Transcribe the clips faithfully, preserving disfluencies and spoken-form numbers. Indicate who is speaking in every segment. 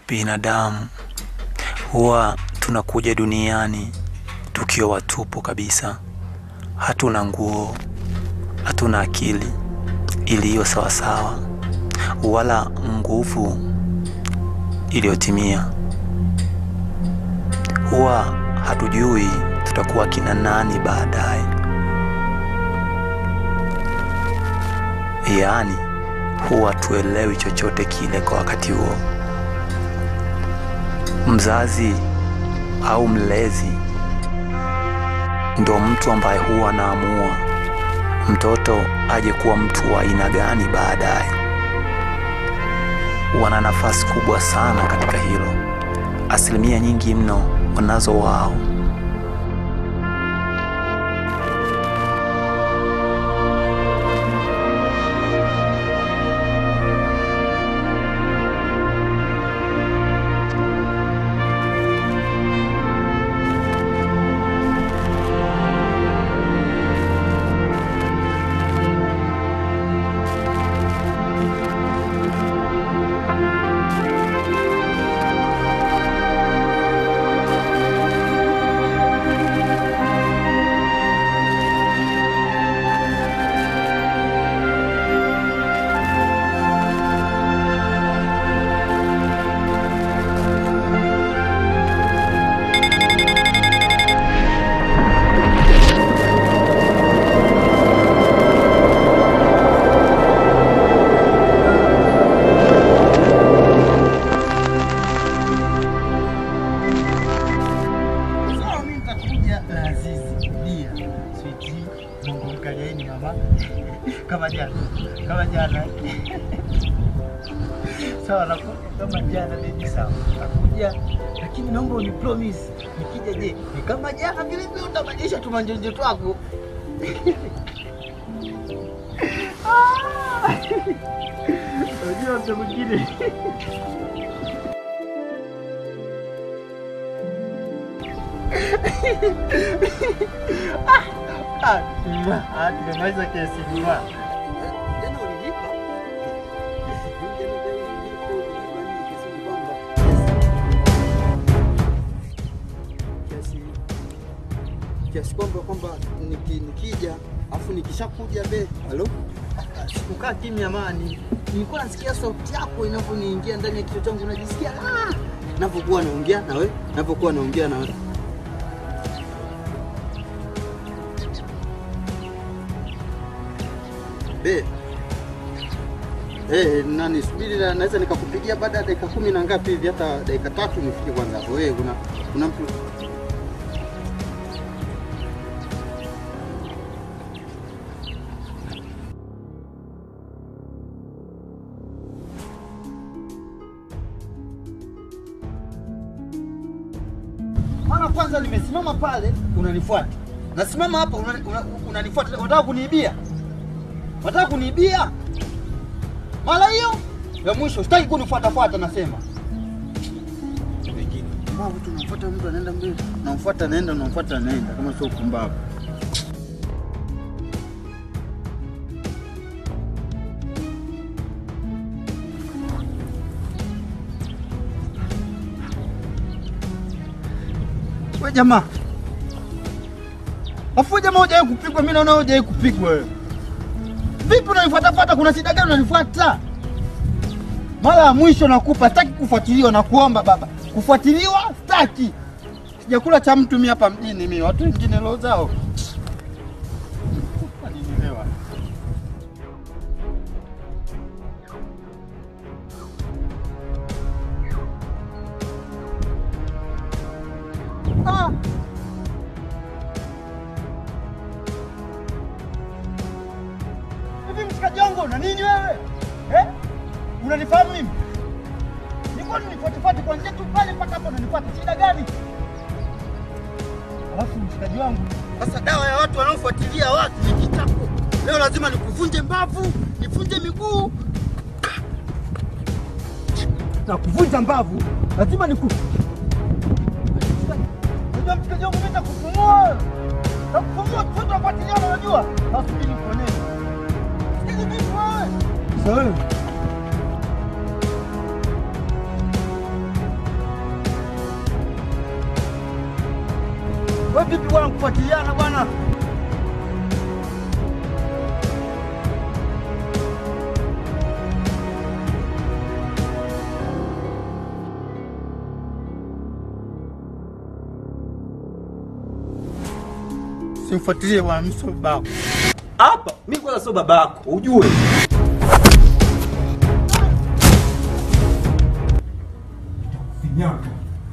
Speaker 1: Binadamu huwa tunakuja duniani tukiwa watupu kabisa. Hatuna nguo, hatuna akili iliyo sawa sawa, wala nguvu iliyotimia. Huwa hatujui tutakuwa kina nani baadaye. Yaani huwa tuelewi chochote kile kwa wakati huo. Mzazi au mlezi ndo mtu ambaye huwa anaamua mtoto aje kuwa mtu wa aina gani baadaye. Wana nafasi kubwa sana katika hilo. Asilimia nyingi mno wanazo wao.
Speaker 2: Kama jana, kama jana. Sawa na kama jana ni sawa. Nakuja lakini naomba uni promise nikija je, ni kama jana vile vile utabadilisha tu manjonjo twako. Ah! Unajua mtu mwingine. Ah! Ah, ah, tumemaliza kesi ni wa. Jana ulilipa? Jana ulilipa ni kesi kwamba kesi kesi kwamba kwamba nikija afu nikishakuja be. Halo? Sikukaa kimya amani. Nilikuwa nasikia sauti yako inaponiingia ndani ya kichwa changu, najisikia ah, ninapokuwa naongea na wewe, ninapokuwa naongea na wewe. Be. Eh, nani subiri na naweza nikakupigia baada ya dakika kumi na ngapi hivi, hata dakika tatu nifike kwanza hapo. Wewe kuna kuna mtu Mara kwanza nimesimama pale unanifuata. Nasimama hapa unanifuata. Una, una unataka kuniibia? Unataka kuniibia? Mara hiyo ya mwisho sitaki kunifuata fuata nasema. Wengine mambo tunafuata, mtu anaenda mbele, namfuata naenda, namfuata naenda kama sio kumbavu. Wewe jamaa. Afu jamaa hoja kupigwa, mimi naona hoja kupigwa wewe. Vipi unanifuata fuata, kuna shida gani unanifuata? Mara ya mwisho nakupa, sitaki kufuatiliwa na kuomba baba. Kufuatiliwa sitaki. Sijakula cha mtu mimi hapa mjini mimi, watu wengine leo zao. Nielewa. Ah. Mshikaji wangu na nini wewe? Eh? Unanifahamu mimi? Niko nifuatifuati kuanzia tu pale mpaka hapo unanifuata. Shida gani? Alafu mshikaji wangu, sasa dawa ya watu wanaofuatilia watu ni kitako. Leo lazima nikuvunje mbavu, nivunje miguu. Na kuvunja mbavu, lazima niku. Unajua mshikaji wangu, mimi nitakufumua. Nitakufumua tu tunafuatilia, unajua? Basi mimi nikuone. Sawa. kufuatiliana bwana. Simfuatilie bwana, mimi sio babako.
Speaker 3: Hapa mimi kwanza sio babako, ujue. Sinyaka.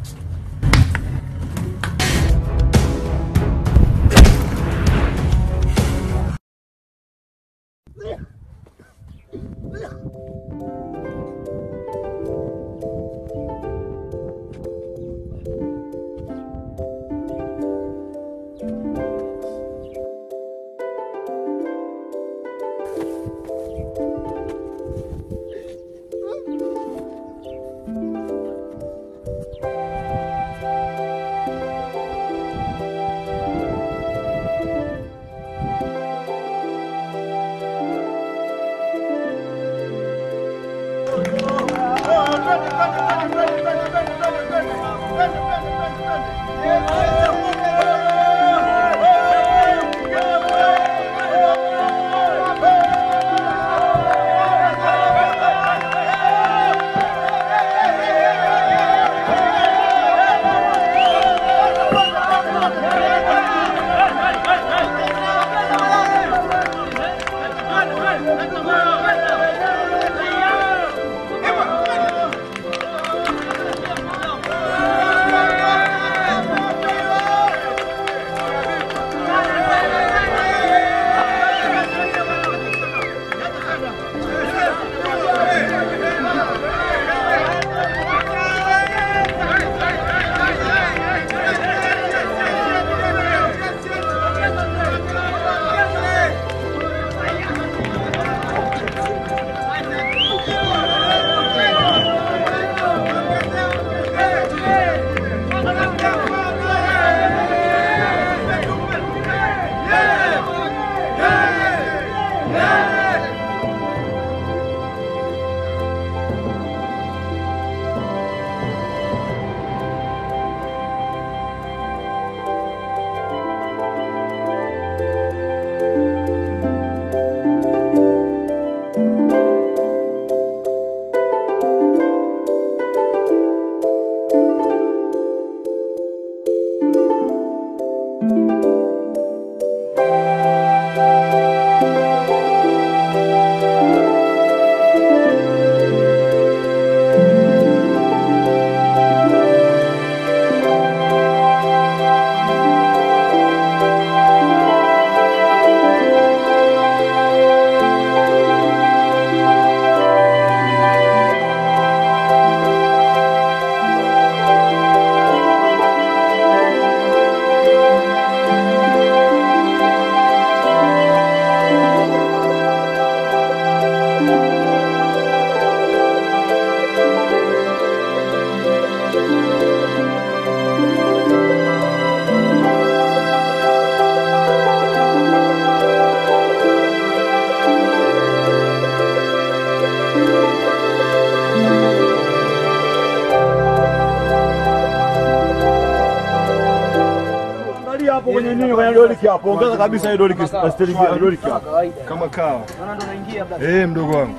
Speaker 4: Kwenye nini kwenye doliki hapo? Ongeza kabisa hiyo doliki, stelingi ya doliki hapo. Kama kawa.
Speaker 2: Naona ndo naingia brother.
Speaker 4: Eh, mdogo wangu.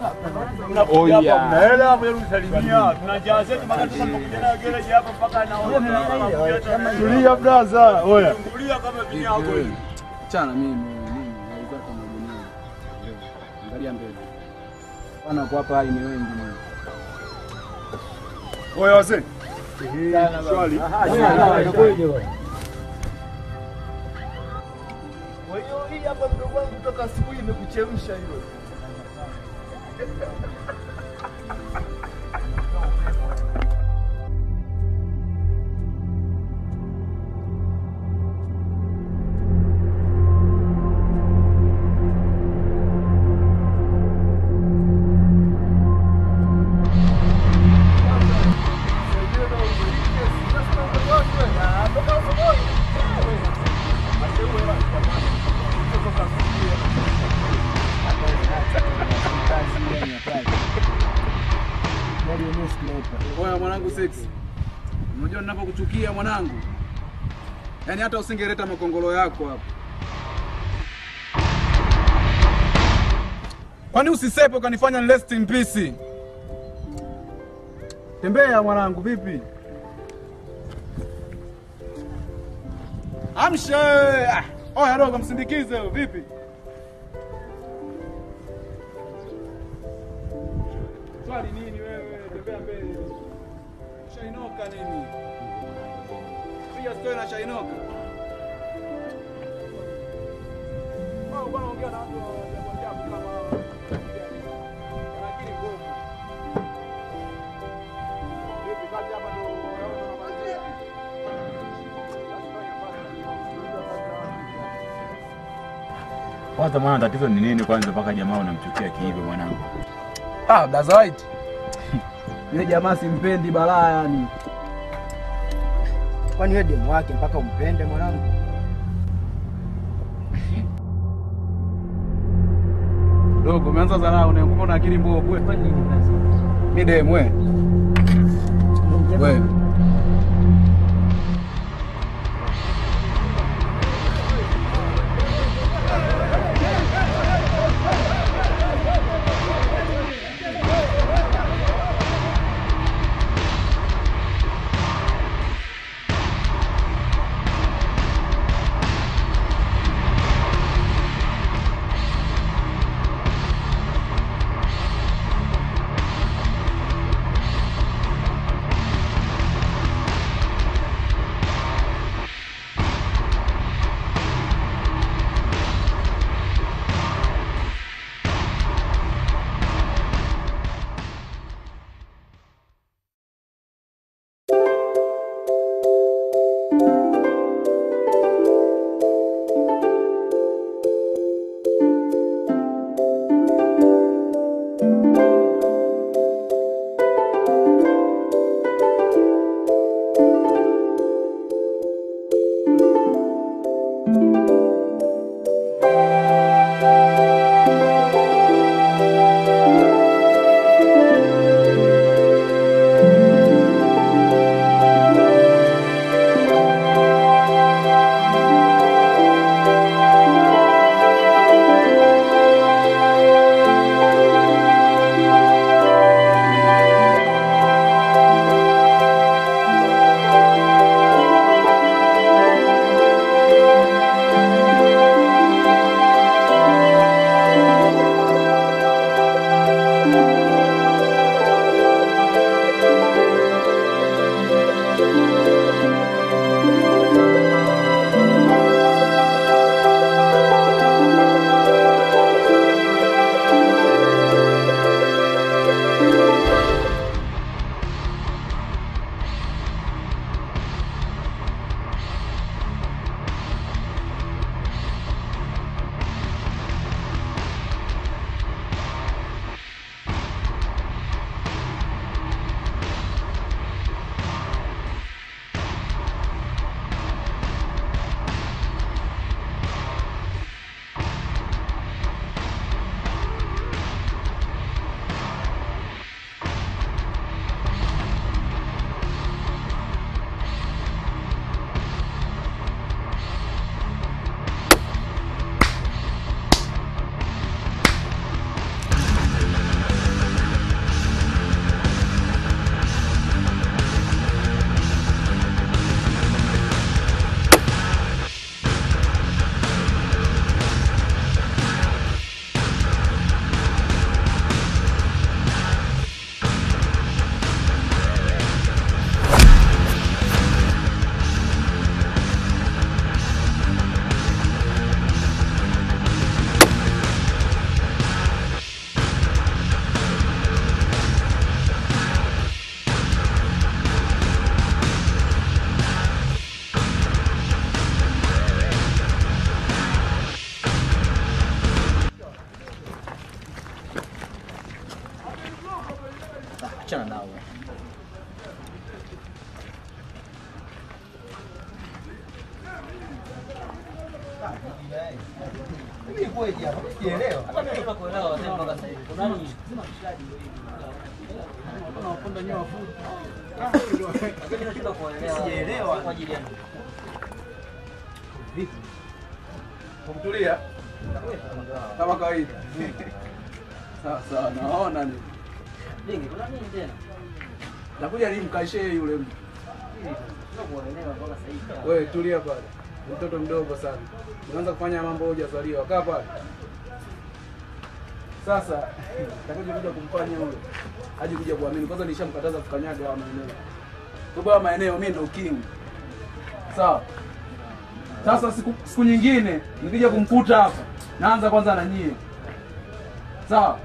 Speaker 3: Oh yeah.
Speaker 4: Mnaela hapo yeye usalimia. Tunajaa zetu mpaka tunapokuja nayo garage hapa mpaka naona. Tulia brother. Oya. Tulia kama vini yako hivi.
Speaker 2: Chana mimi mimi naweza kama dunia. Angalia mbele. Bwana kwa hapa ni wengi mimi.
Speaker 4: Oya wazee. Swali.
Speaker 2: Kwa hiyo hii hapa mdogo wangu kutoka asubuhi imekuchemsha hiyo. Oya mwanangu sexy. Unajua ninapokuchukia mwanangu.
Speaker 5: Yaani hata usingeleta makongolo yako hapa. Kwani usisepe ukanifanya rest in peace? Tembea mwanangu, vipi? Amsha! Ah, oya dogo msindikize vipi? Swali nini wewe? Tembea mbele. Shainoka nini? Pia story na shainoka. Wao bwana ongea na watu wa jambo kama lakini ngovu. Vipi kazi hapa ndo unaona mabadiliko?
Speaker 4: Kwanza mwana tatizo ni nini kwanza mpaka jamaa unamchukia kiivo mwanangu?
Speaker 5: Ah, that's right. Yule jamaa simpendi balaa yani.
Speaker 2: Kwani wewe demu wake mpaka umpende mwanangu?
Speaker 5: Dogo umeanza dharau na unaona akili mbovu wewe.
Speaker 2: Kwani nini basi?
Speaker 5: Mimi demu wewe. Wewe.
Speaker 2: achana nao. Mimi kweli hapa sielewa. Hata mimi nataka kuelewa wazee mpaka sasa hivi. Kuna nini? Sema mshikaji wewe. Kuna waponda nyoa futi. Ah, lakini nataka kuelewa. Sielewa kwa ajili yangu.
Speaker 5: Kutulia. Kama kawaida. Sasa naona ni.
Speaker 2: Dingi, kuna nini tena?
Speaker 5: Nakuja nimkaishe yule mtu. Wewe tulia pale. Mtoto mdogo sana. Unaanza kufanya mambo hujazaliwa. Kaa pale. Sasa nitakuja kuja kumfanya yule. Aje kuja kuamini. Kwanza nishamkataza kukanyaga haya maeneo. Kwa haya maeneo mimi ndo king. Sawa. Sasa siku, siku nyingine nikija kumkuta hapa, naanza kwanza na nyie. Sawa?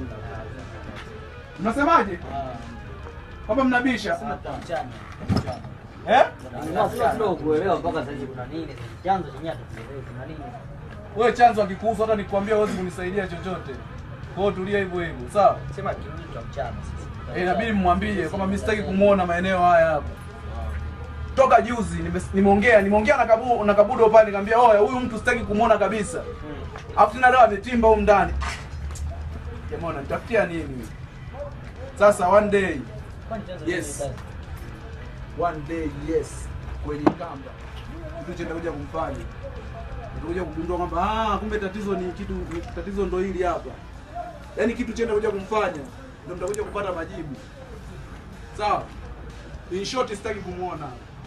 Speaker 5: Mnasemaje? Kama mnabisha? Eh?
Speaker 2: Sio kuelewa mpaka sasa kuna nini? Chanzo chenyewe tuelewe kuna nini?
Speaker 5: Wewe chanzo akikuhusu hata nikwambia huwezi kunisaidia chochote. Kwa hiyo tulia hivyo hivyo, sawa?
Speaker 2: Sema kitu cha mchana sisi.
Speaker 5: Eh, inabidi mmwambie kama mimi sitaki kumuona maeneo haya hapa. Toka juzi nimeongea, nimeongea na Kabudo na Kabudo pale nikamwambia, "Oya, huyu mtu sitaki kumuona kabisa." Alafu tena leo ametimba huko ndani. Jamani, nitafutia nini? Sasa one day. Yes. One day, yes. Kwenye kamba. Kitu chenye kuja kumfanya. Nitakuja kugundua kwamba ah, kumbe tatizo ni kitu tatizo ndo hili hapa. Yaani kitu chenye kuja kumfanya ndio mtakuja kupata majibu. Sawa? In short sitaki kumuona.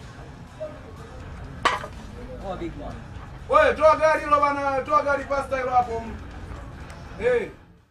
Speaker 2: Oh big man.
Speaker 5: Wewe toa gari hilo bana, toa gari pasta hilo hapo. Eh.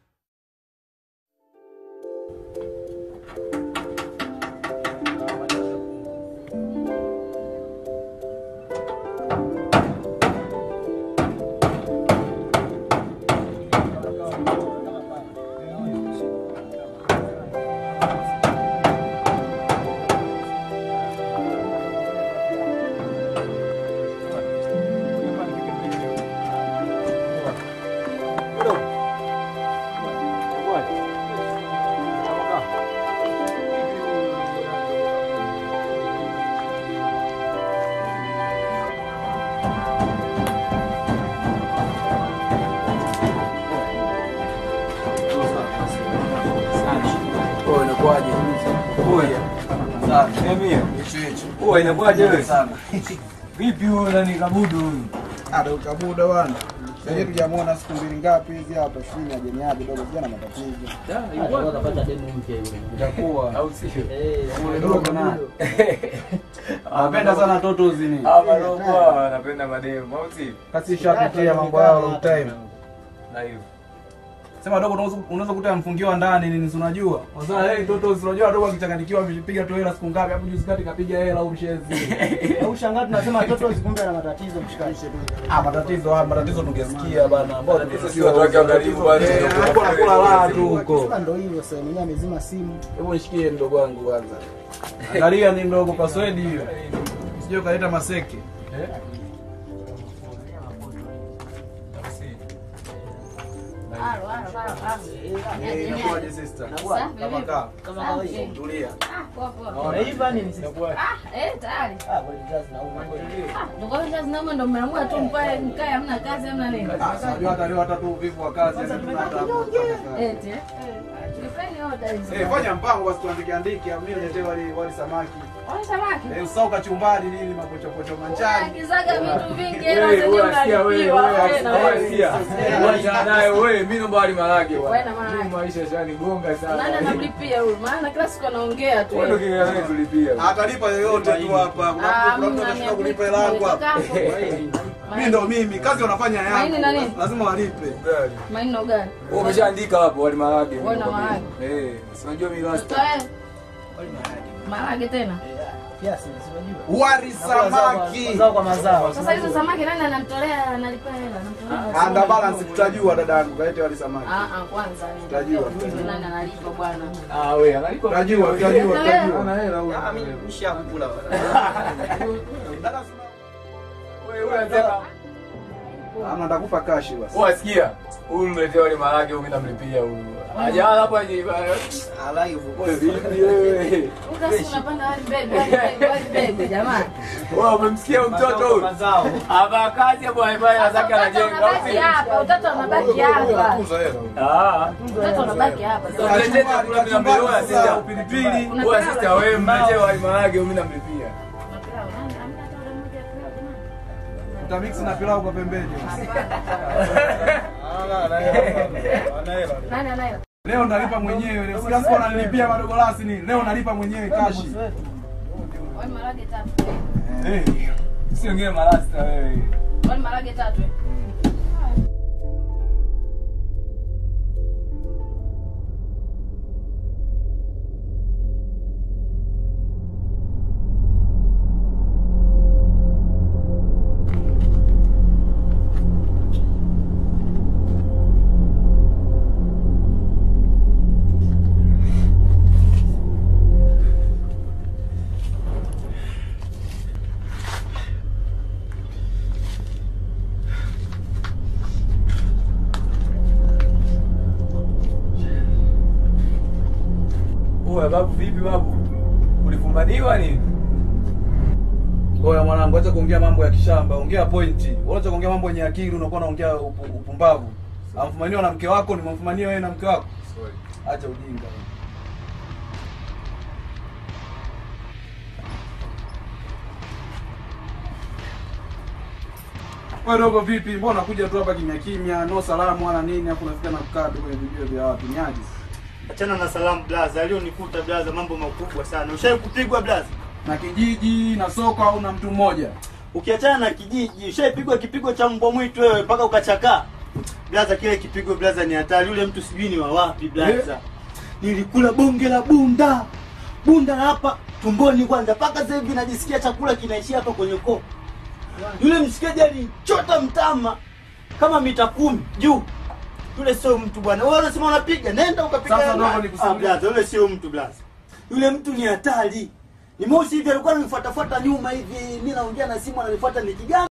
Speaker 3: Oh, inakuwaje wewe? Vipi wewe nani Kabudo huyu?
Speaker 5: Ah, ndo Kabudo bwana. Sasa tujamuona siku mbili ngapi hizi hapa shule ajeniaje dogo jana matatizo.
Speaker 2: Ah, ilikuwa akapata demu mpya yule.
Speaker 5: Itakuwa
Speaker 3: Au sio?
Speaker 2: Eh,
Speaker 5: yule dogo na. Anapenda sana toto zini.
Speaker 3: Ah, marogo anapenda mademu, au sio?
Speaker 5: Kasi shapitia mambo yao long time.
Speaker 3: Na hivyo.
Speaker 5: Sema dogo unaweza kuta mfungiwa ndani nini si unajua? Sasa hey toto unajua dogo akichanganyikiwa amepiga tu hela siku ngapi hapo juzi kati kapiga hela au mshezi.
Speaker 2: au shangaa tunasema toto zikumbe na matatizo mshikaji.
Speaker 5: Ah, matatizo hapa matatizo tungesikia bana. Mbona
Speaker 3: Sasa si watu wake angalifu wale
Speaker 5: hapo nakula la tu huko.
Speaker 2: Sasa ndio hivyo sasa mwenyewe amezima simu.
Speaker 5: Hebu nishikie mdogo wangu kwanza. Angalia ni mdogo password hiyo. Sije kaleta maseke. Eh?
Speaker 6: Alo, alo, alo.
Speaker 5: Eh, inakuaje sister? Kama kaa.
Speaker 2: Kama kawaida.
Speaker 5: Tulia.
Speaker 6: Ah, poa poa.
Speaker 2: Unaiva nini sisi?
Speaker 6: Ah, eh tayari.
Speaker 2: Ah, bali jazi na uma.
Speaker 6: Ah, ndio jazi na uma ndo mmeamua tu mpae mkae hamna kazi hamna nini.
Speaker 5: Ah, unajua hata leo hata tu uvivu wa kazi hata tunataka.
Speaker 6: Eti. Eh. Nifanye order hizo.
Speaker 5: Eh, fanya mpango basi tuandike andike, mimi niletee wali wali samaki.
Speaker 6: Wale samaki.
Speaker 5: Eh, usahau kachumbari nini mapochopocho manjani.
Speaker 6: Kizaga vitu vingi hela zenyewe unalipiwa.
Speaker 3: Wacha naye wewe, mimi naomba wali marage bwana.
Speaker 6: Wewe na marage.
Speaker 3: Mimi maisha shani gonga sana.
Speaker 6: Nani anamlipia huyu? Maana kila siku anaongea tu.
Speaker 3: Wewe ndio kile gani tulipia.
Speaker 5: Atalipa yoyote tu hapa. Kuna mtu anataka kulipa hela yangu hapa. Mimi ndo mimi, kazi wanafanya
Speaker 6: Maini na
Speaker 5: yangu.
Speaker 6: nini?
Speaker 5: Lazima walipe.
Speaker 3: Gari.
Speaker 6: Maini na gani?
Speaker 3: Wewe umeshaandika hapo wali marage.
Speaker 6: Wewe na marage.
Speaker 3: Eh, si unajua mimi last.
Speaker 6: Sasa wewe marage tena.
Speaker 2: Kiasi unajua.
Speaker 5: Wali samaki.
Speaker 2: Mazao kwa mazao.
Speaker 6: Sasa hizo samaki nani anamtolea analipa hela? Anamtolea.
Speaker 5: Anda balance tutajua dadangu, kalete wali samaki.
Speaker 6: Ah ah, kwanza
Speaker 5: Tutajua.
Speaker 6: nani analipa bwana?
Speaker 3: Ah wewe analipa.
Speaker 5: Tutajua, tutajua, tutajua.
Speaker 3: Ana hela huyo.
Speaker 2: Ah, mimi nishakula.
Speaker 3: Wewe wewe unasema
Speaker 5: Ama ndakupa kashi basi.
Speaker 3: wewe sikia. Huyu mletea wali marage mimi namlipia huyu. Ajala hapo aje.
Speaker 2: Alai
Speaker 3: Wewe vipi wewe?
Speaker 6: Ukasi unapanda wali bebe, wali bebe, wali bebe jamani.
Speaker 3: Wewe umemsikia mtoto huyu?
Speaker 2: mazao.
Speaker 3: Hapa kazi hapo haibaya zake anajenga.
Speaker 6: Unabaki hapa, utata unabaki hapa.
Speaker 3: Ah.
Speaker 6: Utata unabaki hapa.
Speaker 3: Tuletee chakula mia mbili wewe sister upilipili. Wewe sister wewe mletea wali marage mimi namlipia.
Speaker 5: Nitamix na pilau kwa pembeni.
Speaker 6: Nani anayo?
Speaker 5: Leo nalipa mwenyewe. Leo siku siku ananilipia madogo lasi ni. Leo nalipa mwenyewe kashi.
Speaker 6: Wali marage tatu.
Speaker 3: Eh. Usiongee marasta wewe.
Speaker 6: Wali marage tatu.
Speaker 3: Oya babu, vipi babu? Ulifumbaniwa nini?
Speaker 5: Oya mwanangu, acha kuongea mambo ya kishamba, ongea pointi. Acha kuongea mambo yenye akili, unakuwa unaongea upumbavu. Amfumaniwa na mke wako, ni mfumaniwa wewe na mke wako.
Speaker 3: Sorry.
Speaker 5: Acha ujinga. Wewe dogo vipi? Mbona kuja tu hapa kimya kimya, no salamu wala nini, hapo unafika na kukaa tu kwenye video vya watu nyaji.
Speaker 7: Achana na salamu blaza, alionikuta blaza mambo makubwa sana. Ushawahi kupigwa blaza?
Speaker 5: Na kijiji na soko au na mtu mmoja?
Speaker 7: Ukiachana na kijiji, ushaipigwa kipigo cha mbwa mwitu wewe mpaka ukachakaa? Blaza kile kipigo blaza ni hatari. Yule mtu sijui ni wa wapi blaza. Nilikula bonge la bunda. Bunda hapa tumboni kwanza mpaka sasa hivi najisikia chakula kinaishia hapa kwenye koo. Yule mshikaji alichota mtama kama mita kumi juu. Yule sio mtu bwana. Wewe unasema unapiga, nenda ukapiga.
Speaker 5: Sasa ndio nikusimulia.
Speaker 7: Ah blaza, yule sio mtu blaza. Yule mtu ni hatari. Ni moshi hivi alikuwa ananifuatafuata nyuma hivi. Mimi naongea na simu ananifuata ni kigani.